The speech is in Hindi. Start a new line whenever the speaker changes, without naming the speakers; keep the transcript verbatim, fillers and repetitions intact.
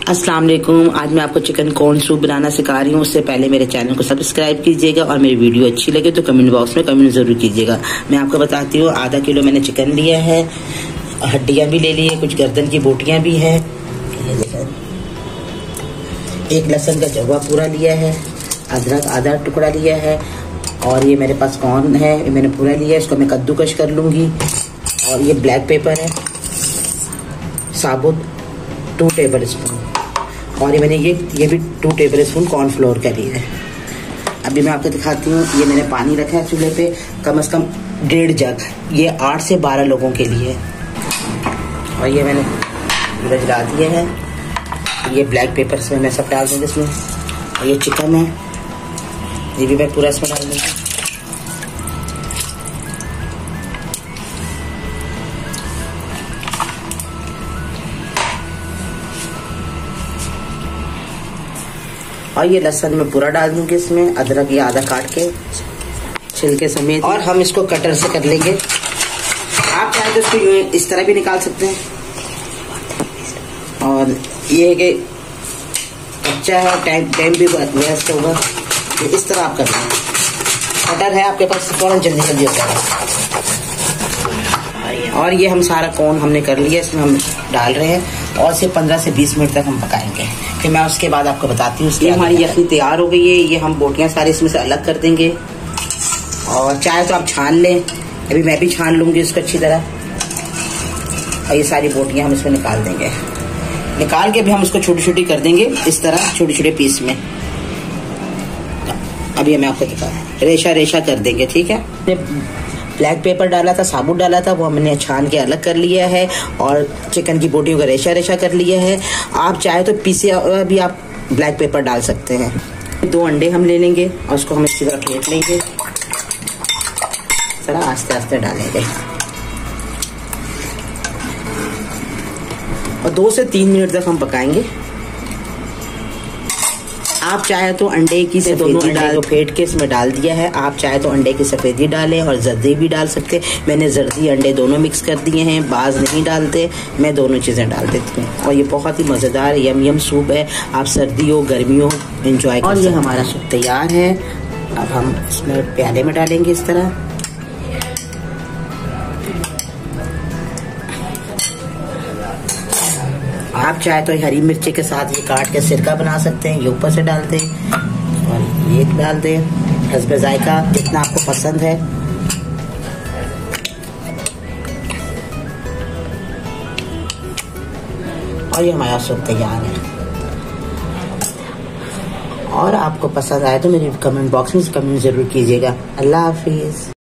अस्सलाम वालेकुम। आज मैं आपको चिकन कॉर्न सूप बनाना सिखा रही हूँ। उससे पहले मेरे चैनल को सब्सक्राइब कीजिएगा और मेरी वीडियो अच्छी लगे तो कमेंट बॉक्स में कमेंट जरूर कीजिएगा। मैं आपको बताती हूँ, आधा किलो मैंने चिकन लिया है, हड्डियाँ भी ले ली है, कुछ गर्दन की बोटियाँ भी है, एक लहसुन का जवा पूरा लिया है, अदरक आधा टुकड़ा लिया है, और ये मेरे पास कॉर्न है, ये मैंने पूरा लिया है, इसको मैं कद्दूकश कर लूँगी। और ये ब्लैक पेपर है साबुत टू टेबल स्पून, और ये मैंने ये ये भी टू टेबल स्पून कॉर्नफ्लोर का लिया है। अभी मैं आपको दिखाती हूँ, ये मैंने पानी रखा है चूल्हे पे, कम से कम डेढ़ जग, ये आठ से बारह लोगों के लिए। और ये मैंने पूरा जला दिया है। ये ब्लैक पेपर इसमें मैं सब डाल दूँगी इसमें, और ये चिकन है, ये भी मैं पूरा इसमें डाल दूँगी। और ये लहसुन मैं पूरा डाल दूंगी इसमें, अदरक ये आधा काट के छिलके समेत, और हम इसको कटर से कर लेंगे। आप चाहे तो इसको यूं इस तरह भी निकाल सकते हैं, और ये है कि कच्चा है, टाइम टाइम भी वेस्ट होगा, तो इस तरह आप कर लेंगे। कटर है आपके पास, फौरन जल्दी जल्दी हो जाएगा। और ये हम सारा कॉर्न हमने कर लिया, इसमें हम डाल रहे हैं, और सिर्फ पंद्रह से बीस मिनट तक हम पकाएंगे। फिर मैं उसके बाद आपको बताती हूँ। ये हमारी यखनी तैयार हो गई है। ये हम बोटियाँ सारी इसमें से अलग कर देंगे, और चाहे तो आप छान लें, अभी मैं भी छान लूंगी इसको अच्छी तरह। और ये सारी बोटियाँ हम इसमें निकाल देंगे, निकाल के भी हम उसको छोटी छोटी कर देंगे, इस तरह छोटे छोटे पीस में। अभी मैं आपको दिखा रेशा रेशा कर देंगे, ठीक है। ब्लैक पेपर डाला था, साबुत डाला था, वो हमने छान के अलग कर लिया है, और चिकन की बोटियों का रेशा रेशा कर लिया है। आप चाहे तो पीसे भी आप ब्लैक पेपर डाल सकते हैं। दो अंडे हम ले लेंगे और उसको हम इसी तरह फेंट लेंगे, थोड़ा आस्ते आस्ते डालेंगे, और दो से तीन मिनट तक हम पकाएंगे। आप चाहे तो अंडे की से दोनों अंडे को फेंट के इसमें डाल दिया है। आप चाहे तो अंडे की सफेदी डालें और जर्दी भी डाल सकते हैं। मैंने जर्दी अंडे दोनों मिक्स कर दिए हैं, बाज नहीं डालते, मैं दोनों चीजें डाल देती हूँ। और ये बहुत ही मजेदार यम यम सूप है, आप सर्दी हो गर्मी हो एंजॉय कर। और ये हमारा सूप तैयार है। अब हम इसमें प्याले में डालेंगे इस तरह। आप चाहे तो हरी मिर्ची के साथ ये काट के सिरका बना सकते हैं, ये ऊपर से डाल दें, और ये डाल दें, हस्बे जायका जितना आपको पसंद है। और ये हमारा सूप तैयार है। और आपको पसंद आए तो मेरे कमेंट बॉक्स में कमेंट जरूर कीजिएगा। अल्लाह हाफिज।